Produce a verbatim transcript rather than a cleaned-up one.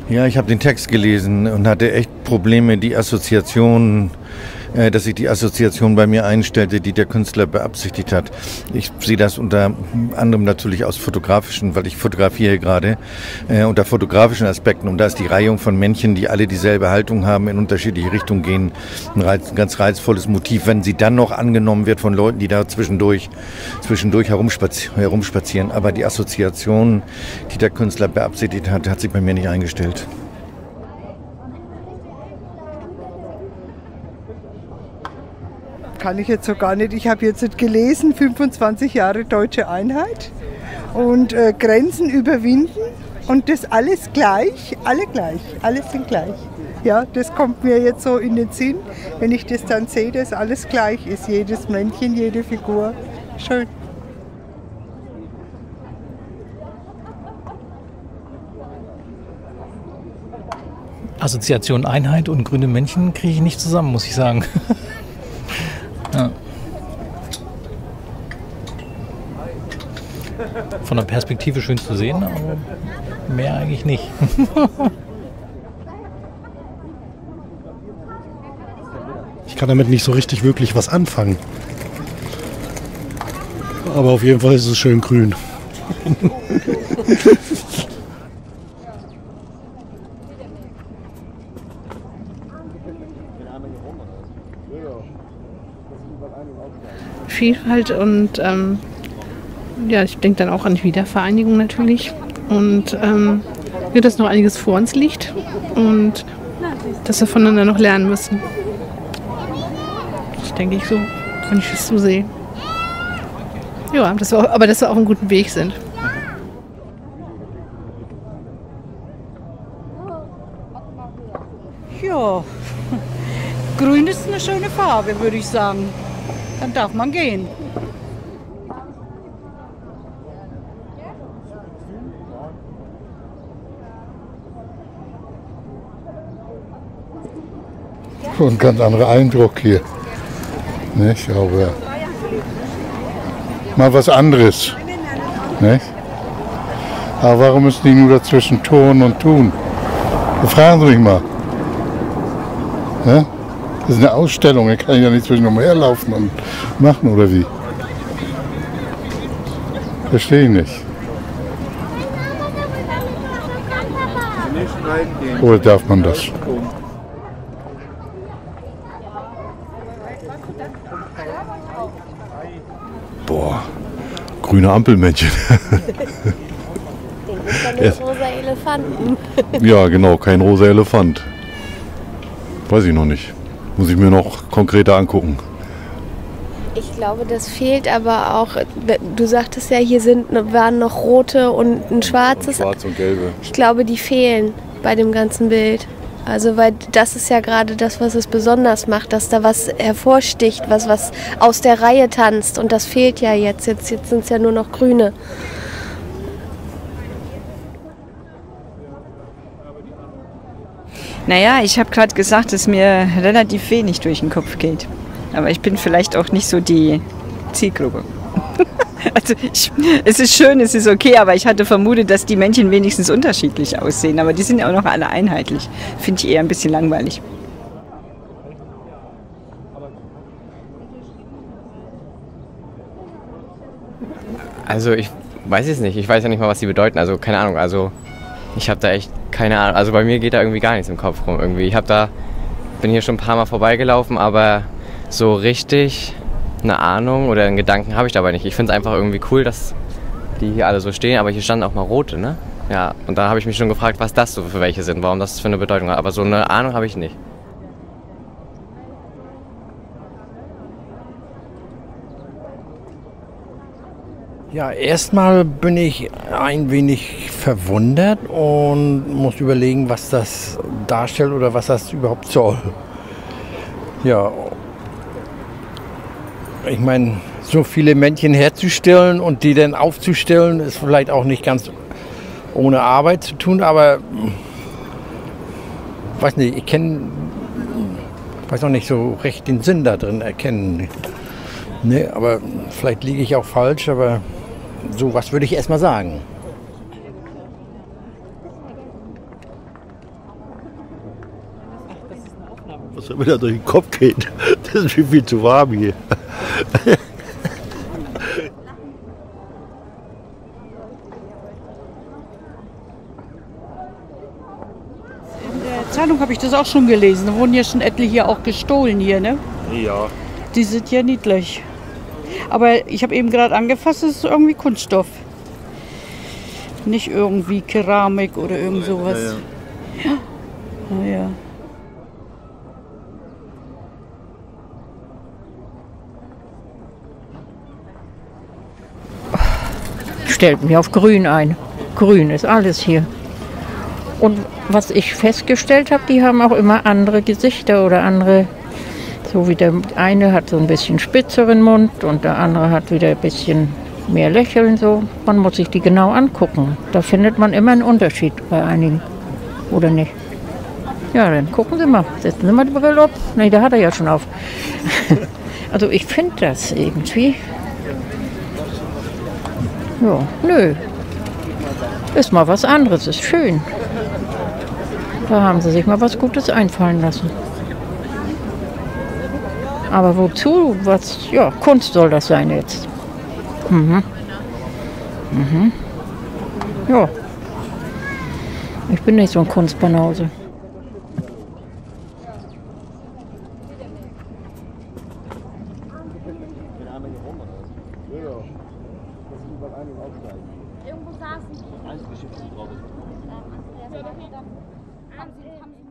Ja, ich habe den Text gelesen und hatte echt Probleme, die Assoziation, äh, dass sich die Assoziation bei mir einstellte, die der Künstler beabsichtigt hat. Ich sehe das unter anderem natürlich aus fotografischen, weil ich fotografiere gerade, äh, unter fotografischen Aspekten. Und da ist die Reihung von Männchen, die alle dieselbe Haltung haben, in unterschiedliche Richtungen gehen, ein, reiz, ein ganz reizvolles Motiv. Wenn sie dann noch angenommen wird von Leuten, die da zwischendurch, zwischendurch herumspazieren, herumspazieren. Aber die Assoziation, die der Künstler beabsichtigt hat, hat sich bei mir nicht eingestellt. Kann ich jetzt so gar nicht. Ich habe jetzt gelesen, fünfundzwanzig Jahre deutsche Einheit und äh, Grenzen überwinden und das alles gleich, alle gleich, alles sind gleich. Ja, das kommt mir jetzt so in den Sinn, wenn ich das dann sehe, dass alles gleich ist, jedes Männchen, jede Figur. Schön. Assoziation Einheit und grüne Männchen kriege ich nicht zusammen, muss ich sagen. Ja. Von der Perspektive schön zu sehen, aber mehr eigentlich nicht. Ich kann damit nicht so richtig wirklich was anfangen. Aber auf jeden Fall ist es schön grün. Vielfalt und ähm, ja, ich denke dann auch an die Wiedervereinigung natürlich und ähm, ja, dass noch einiges vor uns liegt und dass wir voneinander noch lernen müssen. Das denke ich so, wenn ich es so sehe. Ja, dass wir auch, aber dass wir auf einem guten Weg sind. Ja, grün ist eine schöne Farbe, würde ich sagen. Dann darf man gehen. Schon ein ganz anderer Eindruck hier. Nicht? Aber mal was anderes. Nicht? Aber warum müssen die nur dazwischen turnen und tun? Da fragen Sie mich mal. Ne? Das ist eine Ausstellung, da kann ich ja nicht zwischen umherlaufen und machen, oder wie? Verstehe ich nicht. Oder darf man das? Boah, grüne Ampelmännchen. Den rosa Elefanten. Ja, genau, kein rosa Elefant. Weiß ich noch nicht. Muss ich mir noch konkreter angucken. Ich glaube, das fehlt aber auch. Du sagtest ja, hier sind, waren noch rote und ein schwarzes. Schwarz und gelbe. Ich glaube, die fehlen bei dem ganzen Bild. Also, weil das ist ja gerade das, was es besonders macht, dass da was hervorsticht, was, was aus der Reihe tanzt. Und das fehlt ja jetzt. Jetzt, jetzt sind es ja nur noch grüne. Naja, ich habe gerade gesagt, dass mir relativ wenig durch den Kopf geht. Aber ich bin vielleicht auch nicht so die Zielgruppe. Also ich, es ist schön, es ist okay, aber ich hatte vermutet, dass die Männchen wenigstens unterschiedlich aussehen. Aber die sind ja auch noch alle einheitlich. Finde ich eher ein bisschen langweilig. Also ich weiß es nicht. Ich weiß ja nicht mal, was die bedeuten. Also keine Ahnung. Also ich habe da echt keine Ahnung. Also bei mir geht da irgendwie gar nichts im Kopf rum. Irgendwie. Ich habe da, bin hier schon ein paar Mal vorbeigelaufen, aber so richtig eine Ahnung oder einen Gedanken habe ich dabei nicht. Ich finde es einfach irgendwie cool, dass die hier alle so stehen, aber hier standen auch mal rote, ne? Ja, und da habe ich mich schon gefragt, was das so für welche sind, warum das für eine Bedeutung hat. Aber so eine Ahnung habe ich nicht. Ja, erstmal bin ich ein wenig verwundert und muss überlegen, was das darstellt oder was das überhaupt soll. Ja, ich meine, so viele Männchen herzustellen und die dann aufzustellen, ist vielleicht auch nicht ganz ohne Arbeit zu tun, aber weiß nicht, ich kenne, weiß noch nicht so recht den Sinn da drin erkennen. Ne, aber vielleicht liege ich auch falsch, aber so was würde ich erstmal sagen. was mir da durch den Kopf geht. Das ist mir viel zu warm hier. In der Zeitung habe ich das auch schon gelesen. Da wurden ja schon etliche auch gestohlen hier, ne? Ja. Die sind ja niedlich. Aber ich habe eben gerade angefasst, es ist irgendwie Kunststoff. Nicht irgendwie Keramik oder irgend sowas. Ja, ja. Ja. Stellt mich auf Grün ein. Grün ist alles hier. Und was ich festgestellt habe, die haben auch immer andere Gesichter oder andere, so wie der eine hat so ein bisschen spitzeren Mund und der andere hat wieder ein bisschen mehr Lächeln so. Man muss sich die genau angucken. Da findet man immer einen Unterschied bei einigen. Oder nicht? Ja, dann gucken Sie mal. Setzen Sie mal die Brille auf. Nee, da hat er ja schon auf. Also ich finde das irgendwie. Ja, nö. Ist mal was anderes, ist schön. Da haben sie sich mal was Gutes einfallen lassen. Aber wozu? Was? Ja, Kunst soll das sein jetzt. Mhm. Mhm. Ja. Ich bin nicht so ein Kunstbanause. Irgendwo saßen die. Eins Geschichte drauf. Haben Sie, haben Sie